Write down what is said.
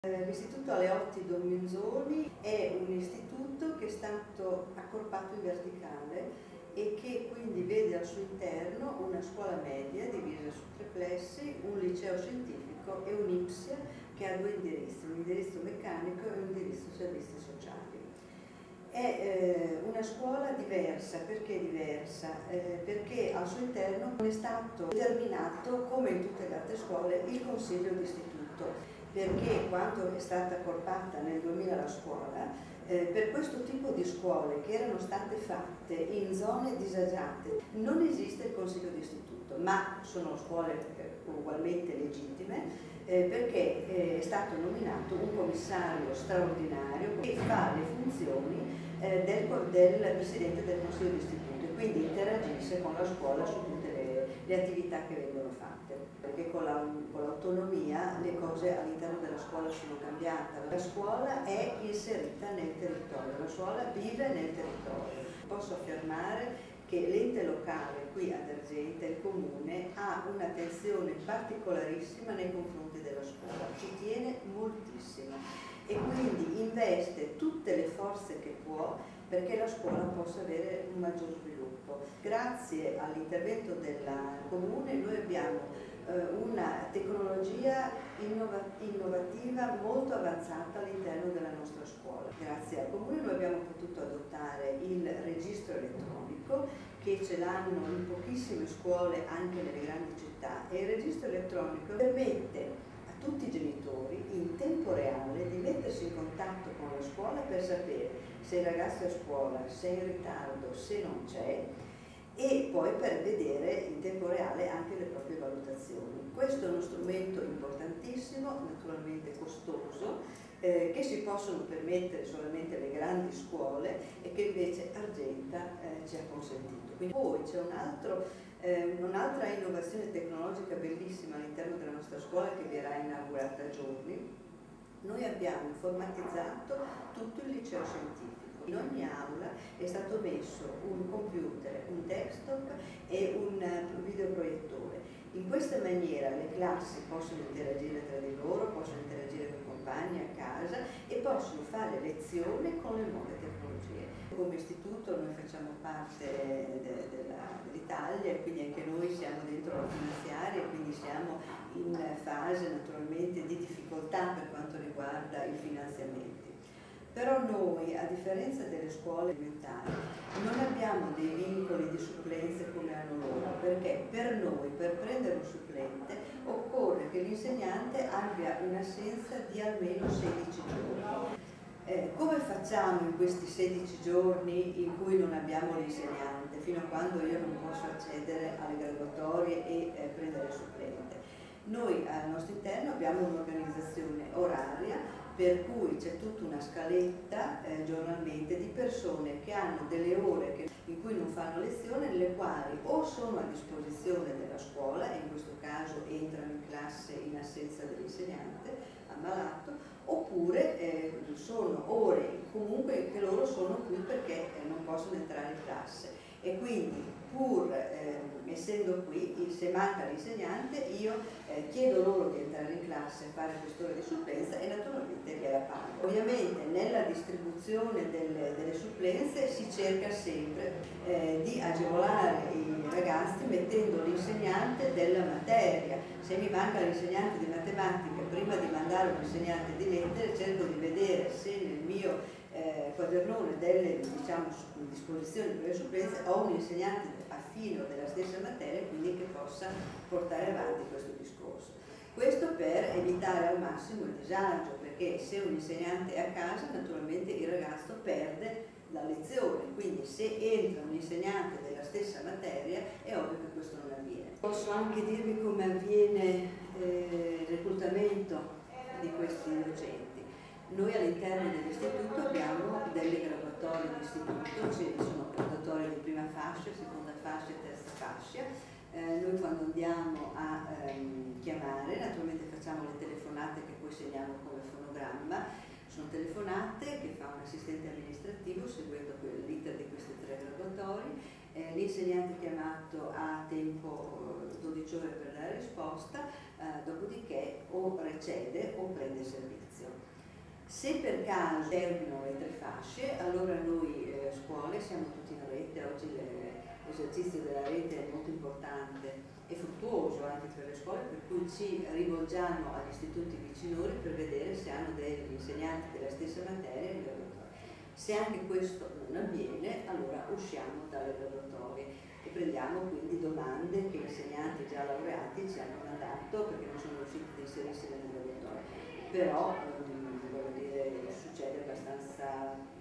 L'Istituto Aleotti Domenzoni è un istituto che è stato accorpato in verticale e che quindi vede al suo interno una scuola media divisa su tre plessi, un liceo scientifico e un IPSIA che ha due indirizzi, un indirizzo meccanico e un indirizzo servizi sociali. È una scuola diversa, perché diversa? Perché al suo interno è stato determinato, come in tutte le altre scuole, il consiglio d'istituto, perché quando è stata accorpata nel 2000 la scuola, per questo tipo di scuole che erano state fatte in zone disagiate non esiste il consiglio d'istituto, ma sono scuole ugualmente legittime, perché è stato nominato un commissario straordinario che fa le funzioni del Presidente del Consiglio d'istituto e quindi interagisce con la scuola su tutte le attività che vengono fatte, perché con l'autonomia le cose all'interno della scuola sono cambiate. La scuola è inserita nel territorio, la scuola vive nel territorio. Posso affermare che l'ente locale qui ad Argenta, il comune, ha un'attenzione particolarissima nei confronti della scuola, ci tiene moltissimo e quindi investe tutte le forze che può perché la scuola possa avere un maggior sviluppo. Grazie all'intervento del comune noi abbiamo una tecnologia innovativa molto avanzata all'interno della nostra scuola. Grazie al comune noi abbiamo potuto adottare il registro elettronico che ce l'hanno in pochissime scuole anche nelle grandi città e il registro elettronico permette a tutti i genitori in tempo reale di mettersi in contatto con la scuola per sapere se il ragazzo è a scuola, se è in ritardo, se non c'è e poi per vedere in tempo reale anche le proprie valutazioni. Questo è uno strumento importantissimo, naturalmente costoso, che si possono permettere solamente le grandi scuole e che invece Argenta ci ha consentito. Quindi poi c'è un'altra innovazione tecnologica bellissima all'interno della nostra scuola che verrà inaugurata a giorni. Noi abbiamo informatizzato tutto il liceo scientifico. In ogni aula è stato messo un computer, un desktop e un videoproiettore. In questa maniera le classi possono interagire tra di loro, possono interagire con i compagni a casa e possono fare lezione con le nuove tecnologie. Come istituto noi facciamo parte dell'Italia e quindi anche noi siamo dentro la finanziaria e quindi siamo in fase naturalmente di difficoltà per quanto riguarda i finanziamenti. Però noi, a differenza delle scuole elementari, non abbiamo dei vincoli di supplenze come hanno loro, perché per noi, per prendere un supplente, occorre che l'insegnante abbia un'assenza di almeno 16 giorni. Come facciamo in questi 16 giorni in cui non abbiamo l'insegnante, fino a quando io non posso accedere alle graduatorie e prendere il supplente? Noi al nostro interno abbiamo un'organizzazione oraria per cui c'è tutta una scaletta giornalmente di persone che hanno delle ore in cui non fanno lezione, nelle quali o sono a disposizione della scuola, e in questo caso entrano in classe in assenza dell'insegnante ammalato, oppure sono ore comunque che loro sono qui perché non possono entrare in classe. E quindi pur essendo qui, se manca l'insegnante, io chiedo loro di entrare in classe e fare quest'ora di supplenza e naturalmente gliela pago. Ovviamente nella distribuzione delle supplenze si cerca sempre di agevolare i ragazzi mettendo l'insegnante della materia. Se mi manca l'insegnante di matematica, prima di mandare un insegnante di lettere cerco di vedere se nel mio quadernone delle disposizioni per le supplenze ho un insegnante affino della stessa materia, quindi che possa portare avanti questo discorso. Questo per evitare al massimo il disagio, perché se un insegnante è a casa naturalmente il ragazzo perde la lezione, quindi se entra un insegnante della stessa materia è ovvio che questo non avviene. Posso anche dirvi come avviene il reclutamento di questi docenti. Noi all'interno dell'istituto abbiamo delle graduatorie di istituto, ci sono graduatorie di prima fascia, seconda fascia e terza fascia. Noi quando andiamo a chiamare, naturalmente facciamo le telefonate che poi segniamo come fonogramma, sono telefonate che fa un assistente amministrativo seguendo l'iter di queste tre graduatorie l'insegnante chiamato ha tempo 12 ore per dare risposta, dopodiché o recede o prende servizio. Se per caso terminano le 3 fasce, allora noi scuole siamo tutti in rete. Oggi l'esercizio della rete è molto importante e fruttuoso anche per le scuole, per cui ci rivolgiamo agli istituti vicinori per vedere se hanno degli insegnanti della stessa materia in graduatoria. Se anche questo non avviene, allora usciamo dalle graduatorie e prendiamo quindi domande che insegnanti già laureati ci hanno mandato perché non sono riusciti ad inserirsi nelle graduatorie. Però voglio dire, succede abbastanza